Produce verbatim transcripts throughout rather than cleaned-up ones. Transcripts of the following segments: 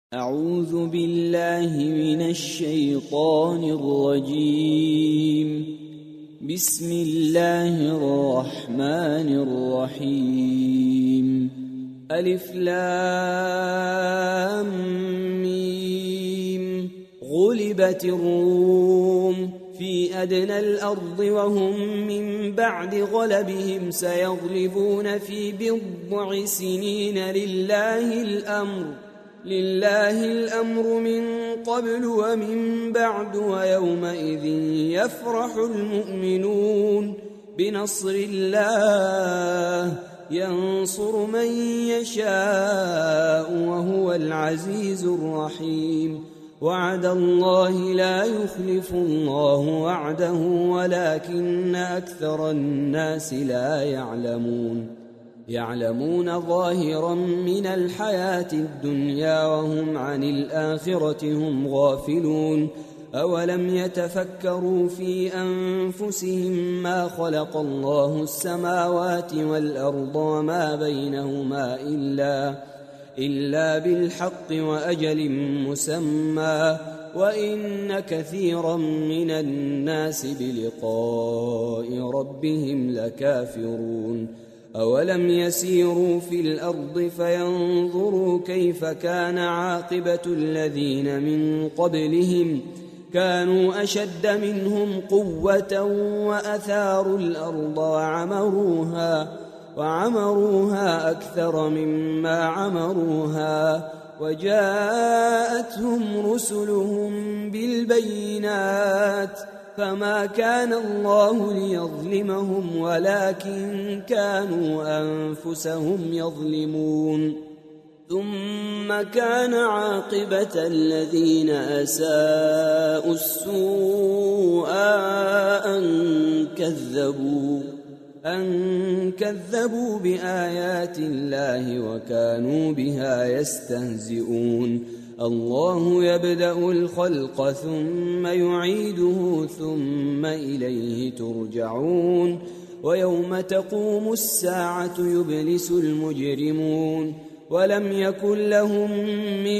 أعوذ بالله من الشيطان الرجيم. بسم الله الرحمن الرحيم. ألف لام ميم. غلبت الروم في أدنى الأرض وهم من بعد غلبهم سيغلبون في بضع سنين. لله الأمر لله الأمر من قبل ومن بعد ويومئذ يفرح المؤمنون بنصر الله ينصر من يشاء وهو العزيز الرحيم. وعد الله لا يخلف الله وعده ولكن أكثر الناس لا يعلمون يعلمون ظاهرا من الحياة الدنيا وهم عن الآخرة هم غافلون. أولم يتفكروا في أنفسهم ما خلق الله السماوات والأرض وما بينهما إلا إلا بالحق وأجل مسمى وإن كثيرا من الناس بلقاء ربهم لكافرون. أولم يسيروا في الأرض فينظروا كيف كان عاقبة الذين من قبلهم كانوا أشد منهم قوة وأثاروا الأرض وعمروها وعمروها أكثر مما عمروها وجاءتهم رسلهم بالبينات فما كان الله ليظلمهم ولكن كانوا أنفسهم يظلمون. ثم كان عاقبة الذين أساءوا السوء أن كذبوا أن كذبوا بآيات الله وكانوا بها يستهزئون. الله يبدأ الخلق ثم يعيده ثم إليه ترجعون. ويوم تقوم الساعة يبلس المجرمون ولم يكن لهم من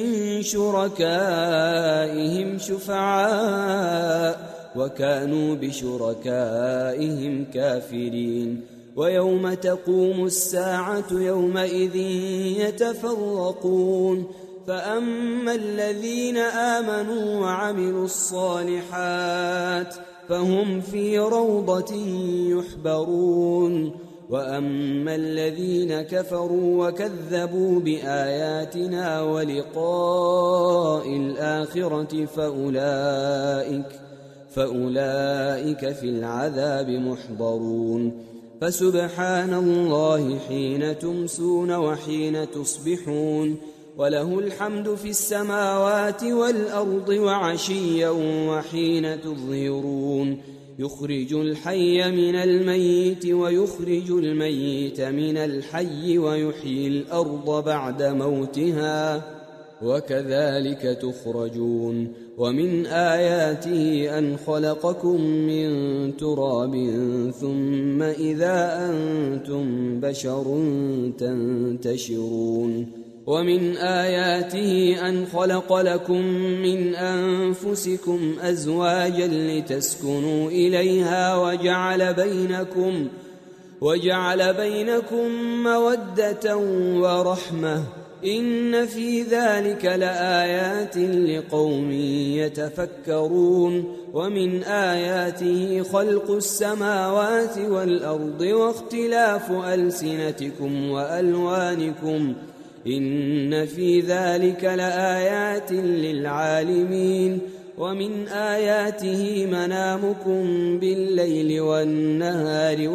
شركائهم شفعاء وكانوا بشركائهم كافرين. ويوم تقوم الساعة يومئذ يتفرقون فأما الذين آمنوا وعملوا الصالحات فهم في روضة يحبرون وأما الذين كفروا وكذبوا بآياتنا ولقاء الآخرة فأولئك فأولئك في العذاب محضرون. فسبحان الله حين تمسون وحين تصبحون وله الحمد في السماوات والأرض وعشيا وحين تظهرون. يخرج الحي من الميت ويخرج الميت من الحي ويحيي الأرض بعد موتها وكذلك تخرجون. ومن آياته أن خلقكم من تراب ثم إذا أنتم بشر تنتشرون. ومن آياته أن خلق لكم من أنفسكم أزواجا لتسكنوا إليها وجعل بينكم وجعل بينكم مودة ورحمة إن في ذلك لآيات لقوم يتفكرون. ومن آياته خلق السماوات والأرض واختلاف ألسنتكم وألوانكم إن في ذلك لآيات للعالمين. ومن آياته منامكم بالليل والنهار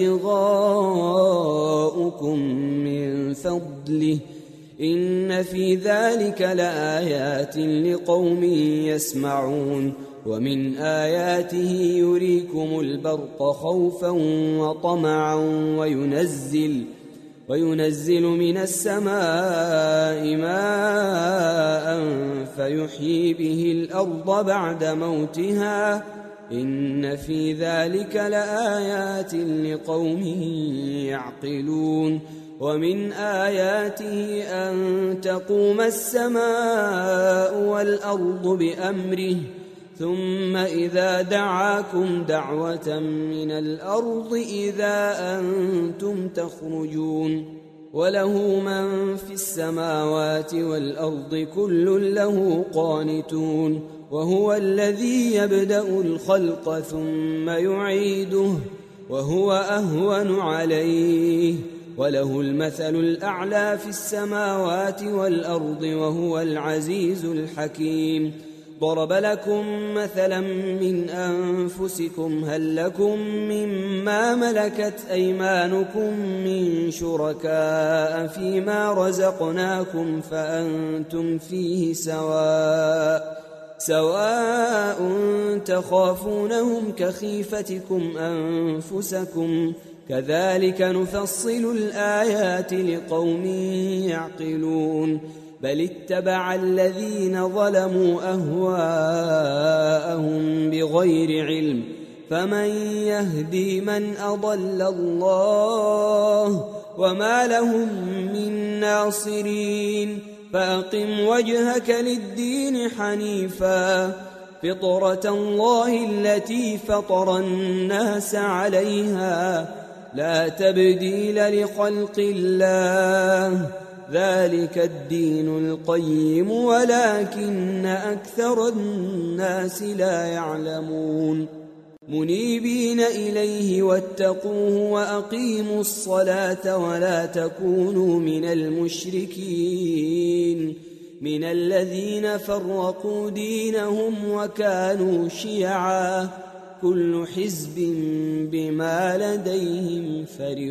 وابتغاؤكم من فضله إن في ذلك لآيات لقوم يسمعون. ومن آياته يريكم البرق خوفا وطمعا وينزل وينزل من السماء ماء فيحيي به الأرض بعد موتها إن في ذلك لآيات لقوم يعقلون. ومن آياته أن تقوم السماء والأرض بأمره ثم إذا دعاكم دعوة من الأرض إذا أنتم تخرجون وله من في السماوات والأرض كل له قانتون وهو الذي يبدأ الخلق ثم يعيده وهو أهون عليه وله المثل الأعلى في السماوات والأرض وهو العزيز الحكيم ضرب لكم مثلا من أنفسكم هل لكم مما ملكت أيمانكم من شركاء فيما رزقناكم فأنتم فيه سواء سواء تخافونهم كخيفتكم أنفسكم كذلك نفصل الآيات لقوم يعقلون بل اتبع الذين ظلموا أهواءهم بغير علم فمن يهدي من أضل الله وما لهم من ناصرين فأقم وجهك للدين حنيفا فطرة الله التي فطر الناس عليها لا تبديل لخلق الله ذلك الدين القيم ولكن أكثر الناس لا يعلمون منيبين إليه واتقوه وأقيموا الصلاة ولا تكونوا من المشركين من الذين فرقوا دينهم وكانوا شيعا كل حزب بما لديهم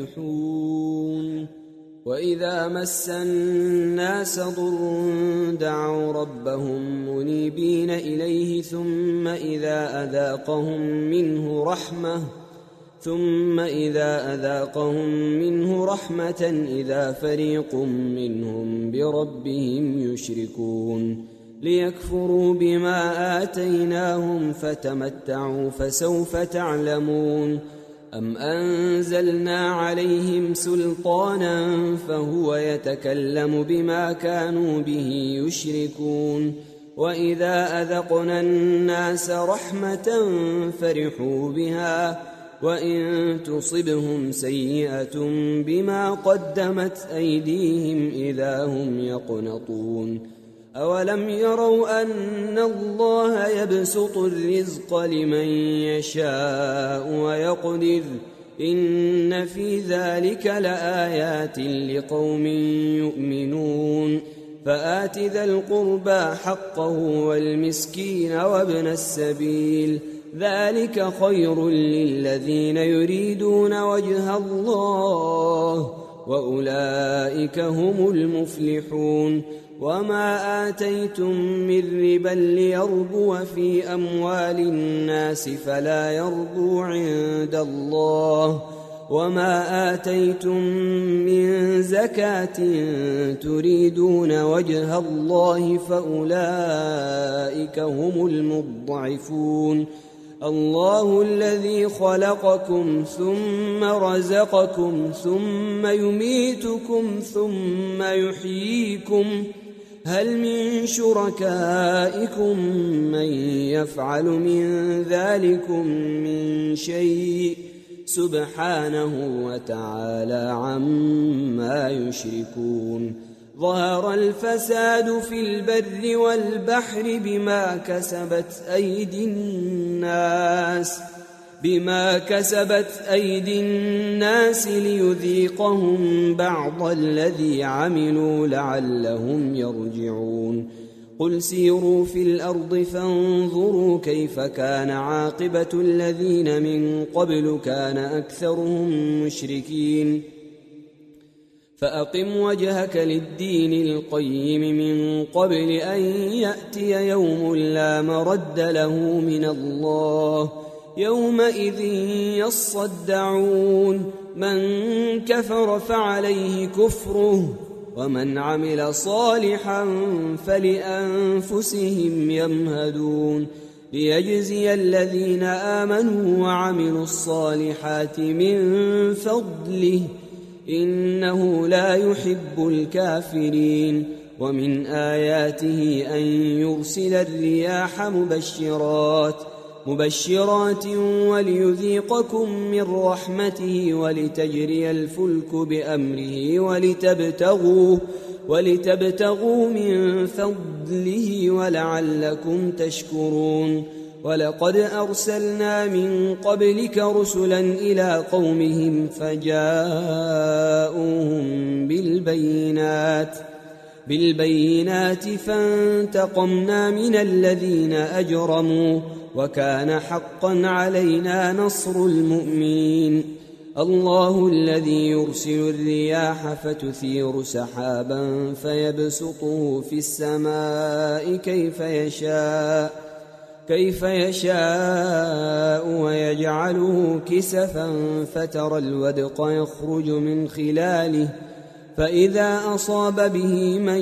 فرحون وإذا مس الناس ضر دعوا ربهم منيبين إليه ثم إذا أذاقهم منه رحمة ثم إذا أذاقهم منه رحمة إذا فريق منهم بربهم يشركون ليكفروا بما آتيناهم فتمتعوا فسوف تعلمون أم أنزلنا عليهم سلطانا فهو يتكلم بما كانوا به يشركون وإذا أذقنا الناس رحمة فرحوا بها وإن تصبهم سيئة بما قدمت أيديهم إذا هم يقنطون أولم يروا أن الله يبسط الرزق لمن يشاء ويقدر إن في ذلك لآيات لقوم يؤمنون فآت ذا القربى حقه والمسكين وابن السبيل ذلك خير للذين يريدون وجه الله وأولئك هم المفلحون وما آتيتم من ربا ليربو في أموال الناس فلا يربو عند الله وما آتيتم من زكاة تريدون وجه الله فأولئك هم المضعفون الله الذي خلقكم ثم رزقكم ثم يميتكم ثم يحييكم هل من شركائكم من يفعل من ذلكم من شيء سبحانه وتعالى عما يشركون ظهر الفساد في البر والبحر بما كسبت أيدي الناس بما كسبت أيدي الناس ليذيقهم بعض الذي عملوا لعلهم يرجعون قل سيروا في الأرض فانظروا كيف كان عاقبة الذين من قبل كان أكثرهم مشركين فأقم وجهك للدين القيم من قبل أن يأتي يوم لا مرد له من الله يومئذ يصدعون من كفر فعليه كفره ومن عمل صالحا فلأنفسهم يمهدون ليجزي الذين آمنوا وعملوا الصالحات من فضله إنه لا يحب الكافرين ومن آياته أن يرسل الرياح مبشرات مبشرات وليذيقكم من رحمته ولتجري الفلك بأمره ولتبتغوا, ولتبتغوا من فضله ولعلكم تشكرون ولقد أرسلنا من قبلك رسلا إلى قومهم فجاءوهم بالبينات بالبينات فانتقمنا من الذين أجرموا وكان حقا علينا نصر المؤمنين الله الذي يرسل الرياح فتثير سحابا فيبسطه في السماء كيف يشاء كيف يشاء ويجعله كسفا فترى الودق يخرج من خلاله فإذا أصاب به من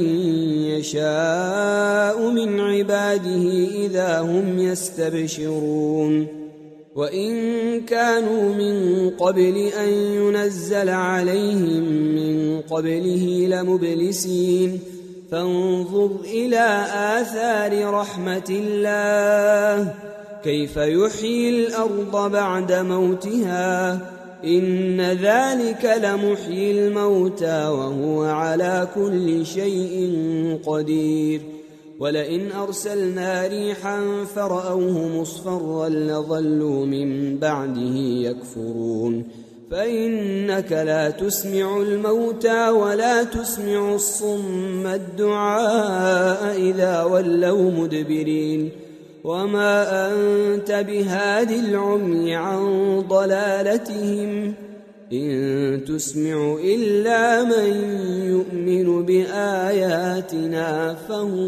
يشاء من عباده إذا هم يستبشرون وإن كانوا من قبل أن ينزل عليهم من قبله لمبلسين فانظر إلى آثار رحمة الله كيف يحيي الأرض بعد موتها إن ذلك لمحيي الموتى وهو على كل شيء قدير ولئن أرسلنا ريحا فرأوه مصفرا لظلوا من بعده يكفرون فإنك لا تسمع الموتى ولا تسمع الصم الدعاء إذا ولوا مدبرين وما أنت بهاد العمي عن ضلالتهم إن تسمع إلا من يؤمن بآياتنا فهم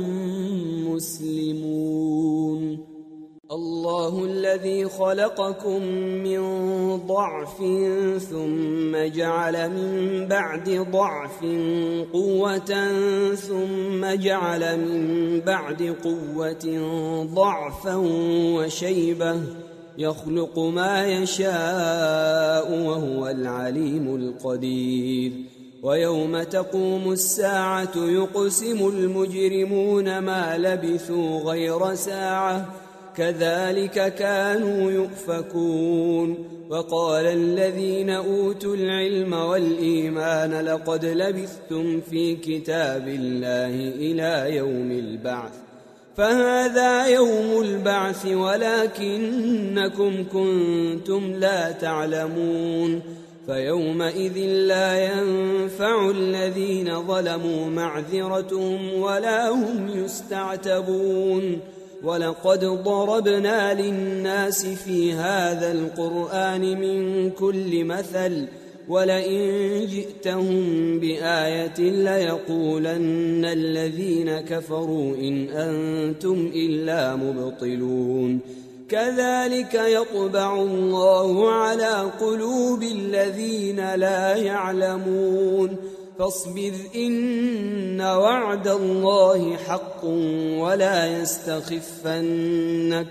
مسلمون الله الذي خلقكم من ضعف ثم جعل من بعد ضعف قوة ثم جعل من بعد قوة ضعفا وشيبة يخلق ما يشاء وهو العليم القدير ويوم تقوم الساعة يقسم المجرمون ما لبثوا غير ساعة كذلك كانوا يؤفكون وقال الذين أوتوا العلم والإيمان لقد لبثتم في كتاب الله إلى يوم البعث فهذا يوم البعث ولكنكم كنتم لا تعلمون فيومئذ لا ينفع الذين ظلموا معذرتهم ولا هم يستعتبون ولقد ضربنا للناس في هذا القرآن من كل مثل ولئن جئتهم بآية ليقولن الذين كفروا إن أنتم إلا مبطلون كذلك يطبع الله على قلوب الذين لا يعلمون فاصبر إن وعد الله حق ولا يستخفنك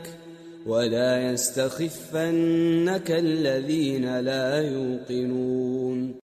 ولا يستخفنك الذين لا يوقنون